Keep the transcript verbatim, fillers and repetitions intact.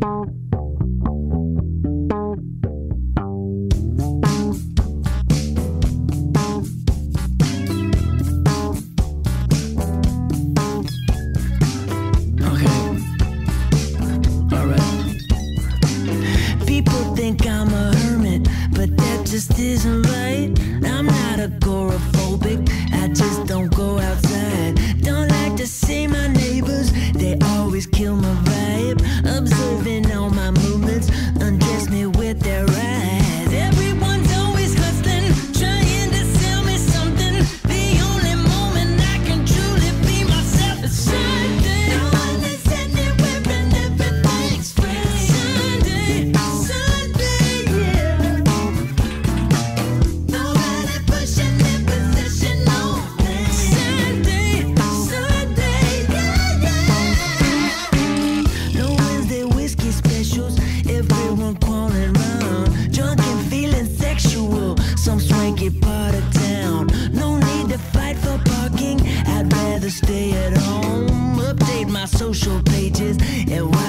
just isn't right. I'm not agoraphobic, I just don't go outside. Don't like to see my neighbors, they always kill my vibe. Observing all my movements, undress me with their eyes. Everyone's always hustling, trying to sell me something. The only moment I can truly be myself is Sunday. No one is anywhere and everything's free. Sunday, Sunday, yeah. Nobody pushing their position on me. Sunday, Sunday, yeah, yeah. No Wednesday whiskey specials, everyone crawling round, drunk and feeling sexual, some swanky part of town. No need to fight for parking, I'd rather stay at home. Update my social pages and watch